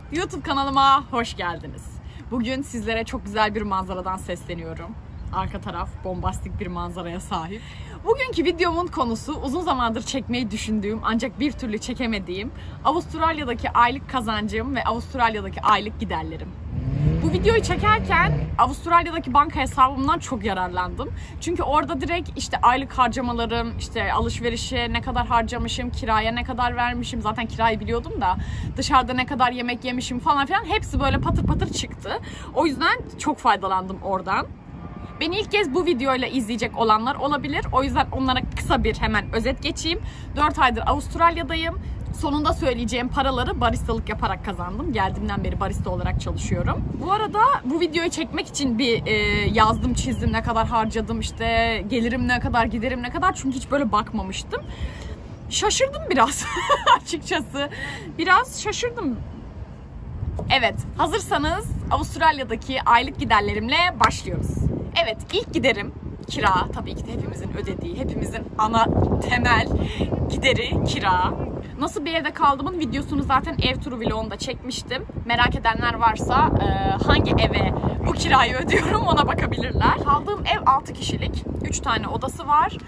YouTube kanalıma hoş geldiniz. Bugün sizlere çok güzel bir manzaradan sesleniyorum. Arka taraf bombastik bir manzaraya sahip. Bugünkü videomun konusu uzun zamandır çekmeyi düşündüğüm ancak bir türlü çekemediğim Avustralya'daki aylık kazancım ve Avustralya'daki aylık giderlerim. Bu videoyu çekerken Avustralya'daki banka hesabımdan çok yararlandım. Çünkü orada direkt işte aylık harcamalarım, işte alışverişe ne kadar harcamışım, kiraya ne kadar vermişim. Zaten kirayı biliyordum da dışarıda ne kadar yemek yemişim falan filan hepsi böyle patır patır çıktı. O yüzden çok faydalandım oradan. Beni ilk kez bu videoyla izleyecek olanlar olabilir. O yüzden onlara kısa bir hemen özet geçeyim. 4 aydır Avustralya'dayım. Sonunda söyleyeceğim paraları baristalık yaparak kazandım. Geldiğimden beri barista olarak çalışıyorum. Bu arada bu videoyu çekmek için bir yazdım, çizdim, ne kadar harcadım, işte gelirim ne kadar, giderim ne kadar. Çünkü hiç böyle bakmamıştım. Şaşırdım biraz açıkçası. Biraz şaşırdım. Evet, hazırsanız Avustralya'daki aylık giderlerimle başlıyoruz. Evet, ilk giderim kira. Tabii ki de hepimizin ödediği, hepimizin ana temel gideri kira. Nasıl bir evde kaldığımın videosunu zaten ev turu vlogunda çekmiştim. Merak edenler varsa hangi eve bu kirayı ödüyorum ona bakabilirler. Kaldığım ev 6 kişilik. 3 tane odası var.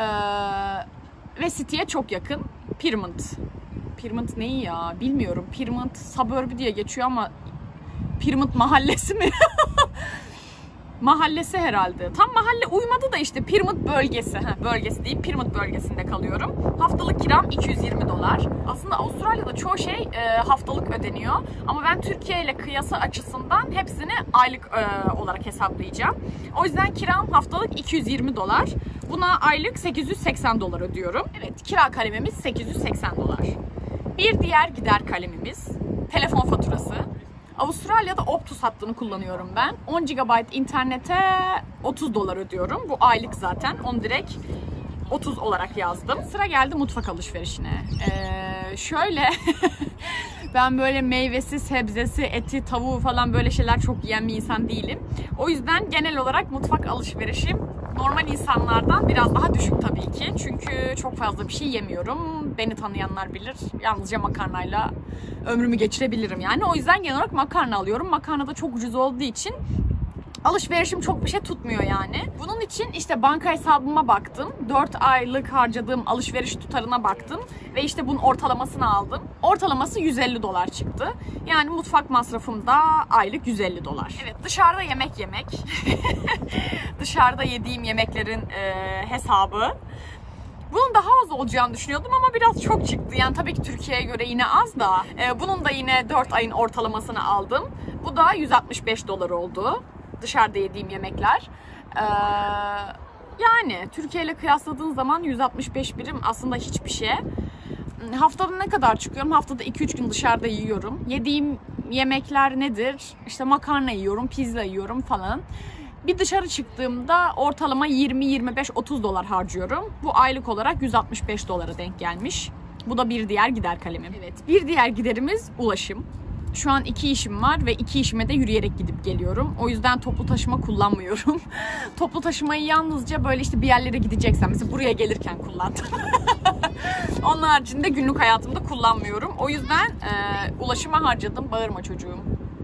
Ve City'ye çok yakın. Pyrmont neyi ya? Bilmiyorum. Pyrmont suburb diye geçiyor ama Pyrmont mahallesi mi? Mahallesi herhalde. Tam mahalle uymadı da işte Pyrmont bölgesi. Bölgesi değil, Pyrmont bölgesinde kalıyorum. Haftalık kiram $220. Aslında Avustralya'da çoğu şey haftalık ödeniyor. Ama ben Türkiye ile kıyası açısından hepsini aylık olarak hesaplayacağım. O yüzden kiram haftalık $220. Buna aylık $880 ödüyorum. Evet, kira kalemimiz $880. Bir diğer gider kalemimiz telefon faturası. Avustralya'da Optus hattını kullanıyorum ben. 10 GB internete $30 ödüyorum. Bu aylık zaten. Onu direkt 30 olarak yazdım. Sıra geldi mutfak alışverişine. Şöyle ben böyle meyvesi, sebzesi, eti, tavuğu falan böyle şeyler çok yiyen bir insan değilim. O yüzden genel olarak mutfak alışverişim normal insanlardan biraz daha düşük tabii ki. Çünkü çok fazla bir şey yemiyorum. Beni tanıyanlar bilir. Yalnızca makarnayla ömrümü geçirebilirim yani. O yüzden genel olarak makarna alıyorum. Makarna da çok ucuz olduğu için alışverişim çok bir şey tutmuyor yani. Bunun için işte banka hesabıma baktım. 4 aylık harcadığım alışveriş tutarına baktım. Ve işte bunun ortalamasını aldım. Ortalaması $150 çıktı. Yani mutfak masrafım da aylık $150. Evet, dışarıda yemek yemek. Dışarıda yediğim yemeklerin hesabı. Bunun daha az olacağını düşünüyordum ama biraz çok çıktı. Yani tabii ki Türkiye'ye göre yine az da. Bunun da yine 4 ayın ortalamasını aldım. Bu da $165 oldu. Dışarıda yediğim yemekler. Yani Türkiye ile kıyasladığın zaman 165 birim aslında hiçbir şey. Haftada ne kadar çıkıyorum? Haftada 2-3 gün dışarıda yiyorum. Yediğim yemekler nedir? İşte makarna yiyorum, pizza yiyorum falan. Bir dışarı çıktığımda ortalama $20-25-30 harcıyorum. Bu aylık olarak $165 denk gelmiş. Bu da bir diğer gider kalemim. Evet, bir diğer giderimiz ulaşım. Şu an 2 işim var ve 2 işime de yürüyerek gidip geliyorum. O yüzden toplu taşıma kullanmıyorum. Toplu taşımayı yalnızca böyle işte bir yerlere gideceksem, mesela buraya gelirken kullandım. Onun haricinde günlük hayatımda kullanmıyorum. O yüzden ulaşıma harcadım. Bağırma çocuğum.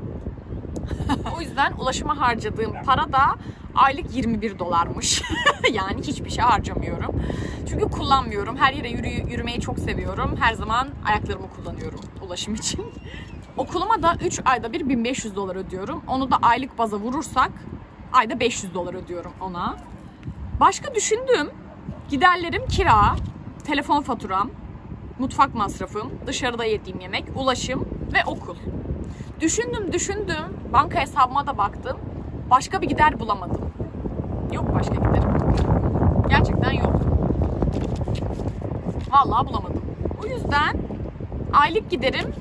O yüzden ulaşıma harcadığım para da aylık $21'mış. Yani hiçbir şey harcamıyorum. Çünkü kullanmıyorum. Her yere yürümeyi çok seviyorum. Her zaman ayaklarımı kullanıyorum ulaşım için. Okuluma da 3 ayda bir $1500 ödüyorum. Onu da aylık baza vurursak ayda $500 ödüyorum ona. Başka düşündüğüm giderlerim kira, telefon faturam, mutfak masrafım, dışarıda yediğim yemek, ulaşım ve okul. Düşündüm. Banka hesabıma da baktım. Başka bir gider bulamadım. Yok başka giderim. Gerçekten yok. Vallahi bulamadım. O yüzden aylık giderim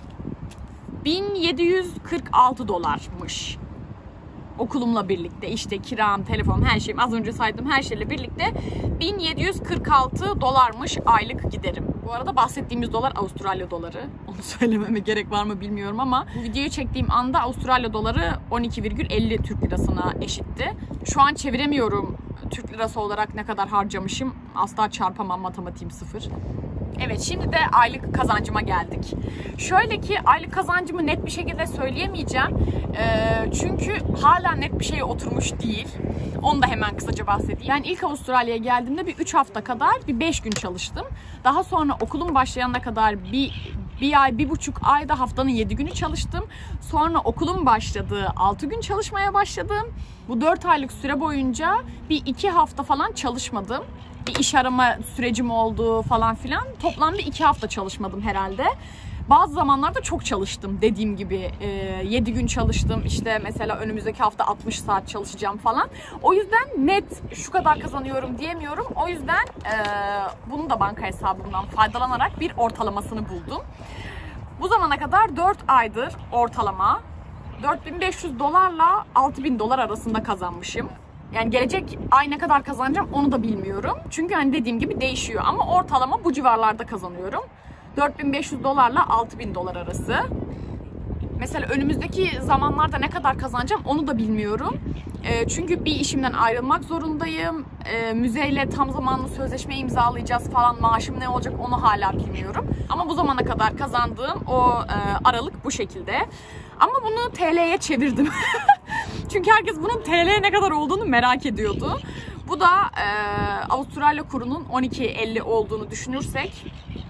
$1746'mış. Okulumla birlikte işte kiram, telefonum, her şeyim, az önce saydığım her şeyle birlikte $1746'mış aylık giderim. Bu arada bahsettiğimiz dolar Avustralya doları. Onu söylememe gerek var mı bilmiyorum ama bu videoyu çektiğim anda Avustralya doları 12,50 Türk lirasına eşitti. Şu an çeviremiyorum Türk lirası olarak ne kadar harcamışım. Asla çarpamam, matematiğim 0. Evet, şimdi de aylık kazancıma geldik. Şöyle ki aylık kazancımı net bir şekilde söyleyemeyeceğim. Çünkü hala net bir şeye oturmuş değil. Onu da hemen kısaca bahsedeyim. Ben ilk Avustralya'ya geldiğimde bir 3 hafta kadar bir 5 gün çalıştım. Daha sonra okulum başlayana kadar bir ay, 1,5 ayda haftanın 7 günü çalıştım. Sonra okulum başladı, 6 gün çalışmaya başladım. Bu 4 aylık süre boyunca bir 2 hafta falan çalışmadım. Bir iş arama sürecim oldu falan filan. Toplam bir 2 hafta çalışmadım herhalde. Bazı zamanlarda çok çalıştım, dediğim gibi 7 gün çalıştım, işte mesela önümüzdeki hafta 60 saat çalışacağım falan. O yüzden net şu kadar kazanıyorum diyemiyorum. O yüzden bunu da banka hesabımdan faydalanarak bir ortalamasını buldum. Bu zamana kadar 4 aydır ortalama 4.500 dolarla 6.000 dolar arasında kazanmışım. Yani gelecek ay ne kadar kazanacağım onu da bilmiyorum. Çünkü hani dediğim gibi değişiyor ama ortalama bu civarlarda kazanıyorum. 4.500 dolarla 6.000 dolar arası. Mesela önümüzdeki zamanlarda ne kadar kazanacağım onu da bilmiyorum. Çünkü bir işimden ayrılmak zorundayım. Müzeyle tam zamanlı sözleşme imzalayacağız falan. Maaşım ne olacak onu hala bilmiyorum. Ama bu zamana kadar kazandığım o aralık bu şekilde. Ama bunu TL'ye çevirdim. Çünkü herkes bunun TL'ye ne kadar olduğunu merak ediyordu. Bu da Avustralya kurunun 12.50 olduğunu düşünürsek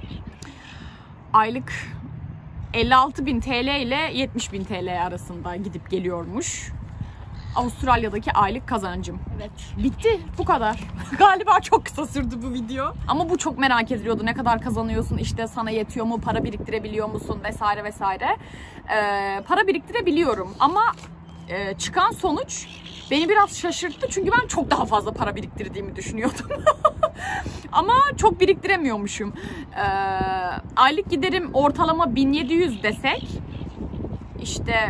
aylık 56.000 TL ile 70.000 TL arasında gidip geliyormuş. Avustralya'daki aylık kazancım. Evet. Bitti. Bu kadar. Galiba çok kısa sürdü bu video. Ama bu çok merak ediliyordu. Ne kadar kazanıyorsun? İşte sana yetiyor mu? Para biriktirebiliyor musun? Vesaire vesaire. Para biriktirebiliyorum. Ama çıkan sonuç beni biraz şaşırttı. Çünkü ben çok daha fazla para biriktirdiğimi düşünüyordum. Ama çok biriktiremiyormuşum. Aylık giderim ortalama 1700 desek, işte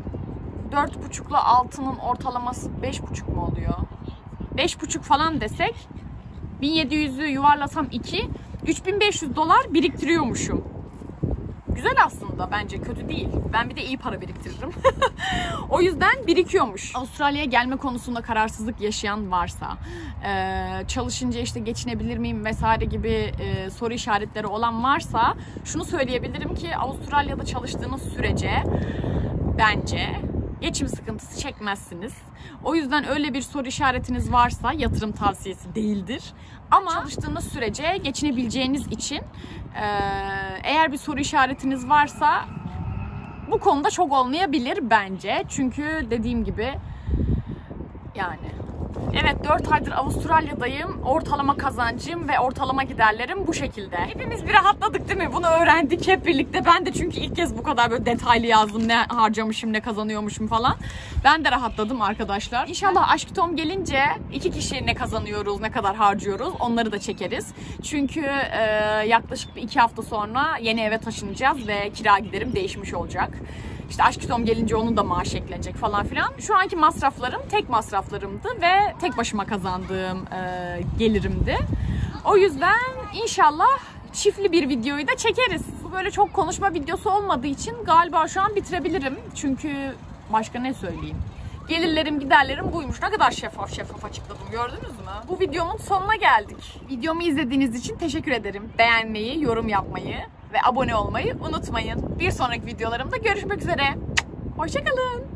4,5 ile 6'nın ortalaması 5,5 mu oluyor? 5,5 falan desek, 1700'ü yuvarlasam 2, 3500 dolar biriktiriyormuşum. Güzel aslında, bence kötü değil. Ben bir de iyi para biriktiririm. O yüzden birikiyormuş. Avustralya'ya gelme konusunda kararsızlık yaşayan varsa, çalışınca işte geçinebilir miyim vesaire gibi soru işaretleri olan varsa şunu söyleyebilirim ki Avustralya'da çalıştığınız sürece bence geçim sıkıntısı çekmezsiniz. O yüzden öyle bir soru işaretiniz varsa yatırım tavsiyesi değildir. Ama çalıştığınız sürece geçinebileceğiniz için eğer bir soru işaretiniz varsa bu konuda çok olmayabilir bence. Çünkü dediğim gibi yani evet 4 aydır Avustralya'dayım. Ortalama kazancım ve ortalama giderlerim bu şekilde. Hepimiz bir rahatladık değil mi? Bunu öğrendik hep birlikte. Ben de çünkü ilk kez bu kadar böyle detaylı yazdım. Ne harcamışım, ne kazanıyormuşum falan. Ben de rahatladım arkadaşlar. İnşallah Aşk Tom gelince 2 kişi ne kazanıyoruz, ne kadar harcıyoruz onları da çekeriz. Çünkü yaklaşık 2 hafta sonra yeni eve taşınacağız ve kira giderim değişmiş olacak. İşte Aşk Tom gelince onun da maaşı eklenecek falan filan. Şu anki masraflarım tek masraflarımdı ve tek başıma kazandığım gelirimdi. O yüzden inşallah çiftli bir videoyu da çekeriz. Bu böyle çok konuşma videosu olmadığı için galiba şu an bitirebilirim. Çünkü başka ne söyleyeyim? Gelirlerim, giderlerim buymuş. Ne kadar şeffaf açıkladım, gördünüz mü? Bu videomun sonuna geldik. Videomu izlediğiniz için teşekkür ederim. Beğenmeyi, yorum yapmayı ve abone olmayı unutmayın. Bir sonraki videolarımda görüşmek üzere. Hoşça kalın.